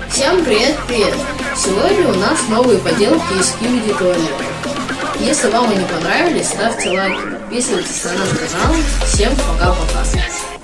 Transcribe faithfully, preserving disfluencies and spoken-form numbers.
Всем привет-привет! Сегодня у нас новые поделки из Skibidi Toilet. Если вам они понравились, ставьте лайки, подписывайтесь на наш канал. Всем пока-пока!